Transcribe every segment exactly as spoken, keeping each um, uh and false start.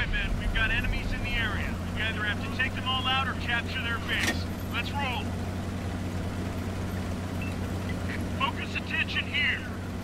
Alright, man, we've got enemies in the area. We either have to take them all out or capture their base. Let's roll. Focus attention here.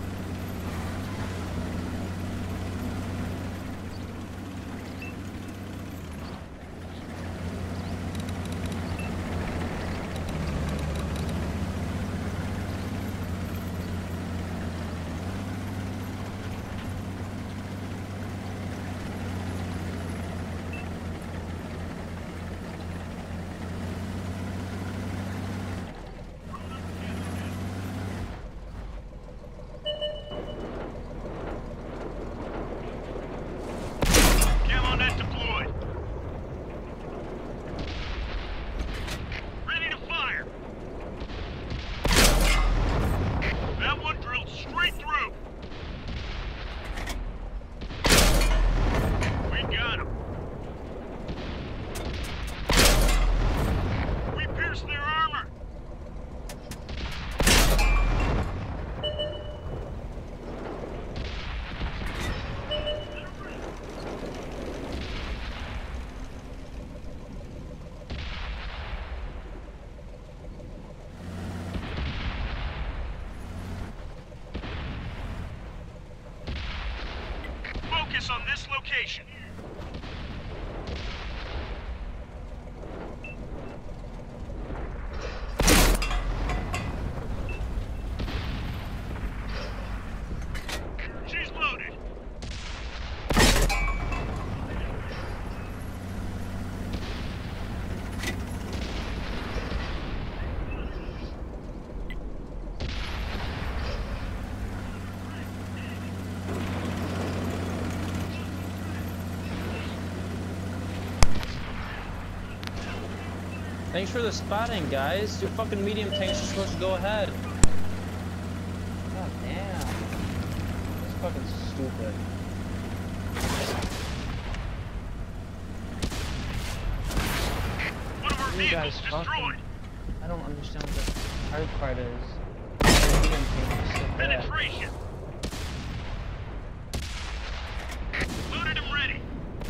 Focus on this location. She's loaded. Thanks for the spotting, guys. Your fucking medium tanks are supposed to go ahead. God damn. That's fucking stupid. One of our you guys vehicles fucking, destroyed. I don't understand what the hard part is. The medium tanks are so bad. Penetration. Loaded and ready.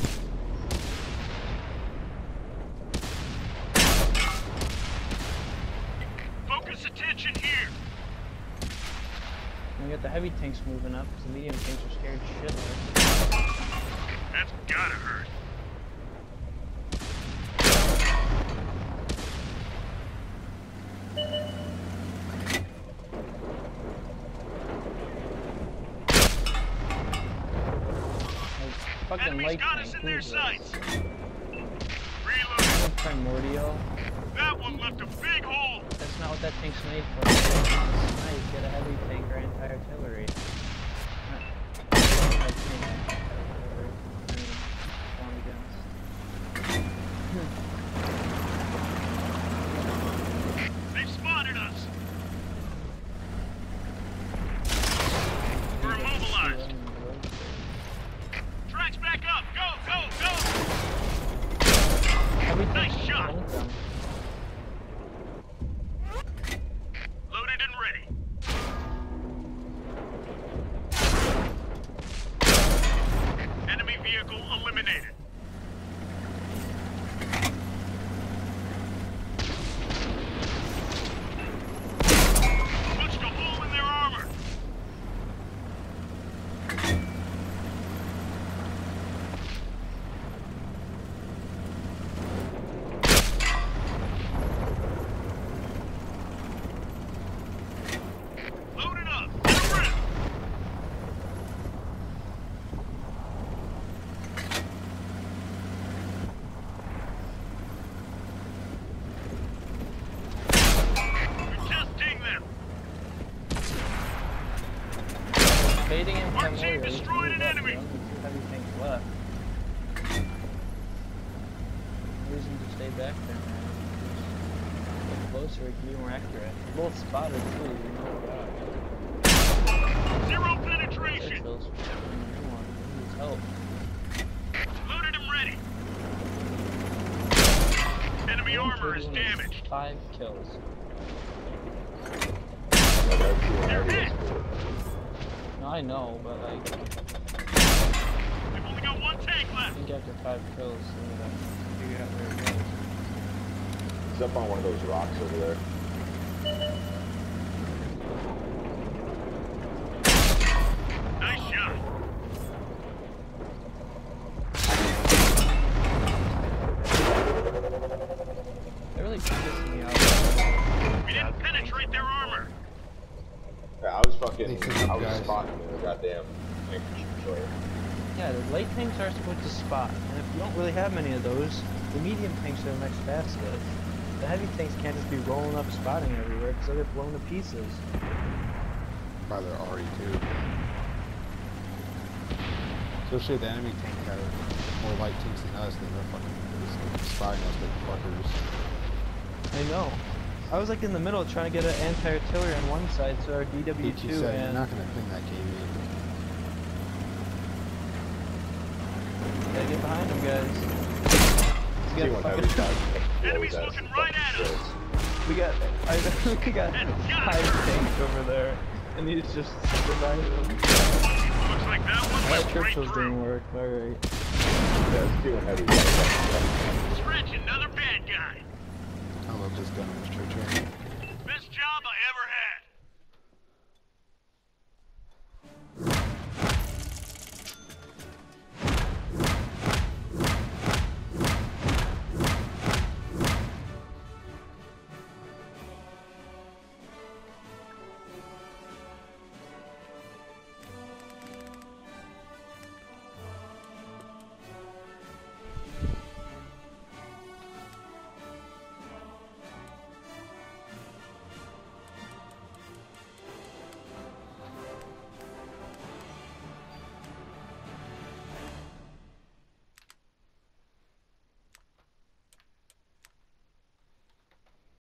Focus attention here. We got the heavy tanks moving up because the medium tanks are scared shitless. That's gotta hurt. Fucking Enemies light got tank. us in their Who's sights. this? Reload. Primordial. That one left a big hole. That's not what that tank's made for. It's nice. Get a heavy tank or anti-artillery. Not a tank. I mean, spawn against. They've spotted us. We're immobilized. Tracks back up. Go, go, go. Heavy Nice tanks shot. don't them. Loaded and ready. Enemy vehicle eliminated. Punched a hole in their armor. Loaded up. Get a rip. We just dinged them. Baiting in Our Primordial. team destroyed an enemy. Only two heavy tanks left. No reason to stay back there, man. Get closer, we can be more accurate. We're both spotted too, you know that. Zero penetration. Kills for anyone who needs help. Loaded and ready. Enemy armor is damaged. Five kills. They're hit. No, I know, but like, We've only got one tank I left. think after five kills, so we gotta figure out where it goes. He's up on one of those rocks over there. Nice shot. That really pissed me off. We didn't penetrate their armor. Yeah, I was fucking, They I was guys. spotting the goddamn tank destroyer. Yeah, the light tanks are supposed to spot, and if you don't really have many of those, the medium tanks are the next fastest. The heavy tanks can't just be rolling up spotting everywhere because they'll get blown to pieces. By their R E too. Especially if the enemy tank have more light tanks than us, then they're fucking just spotting us like fuckers. I know. I was like in the middle trying to get an anti-artillery on one side, so our D W Like you two said, you're and... not gonna pin that K V. Gotta get behind him, guys. See We one got heavy fucking... shot. Enemies looking right at us. We got... I we got five tanks over there, and he's just surviving. Looks like that one That went right Churchill's through. didn't work, alright. Yeah, see one heavy shot. Stretch, another bad guy. I love this gun on this Churchill.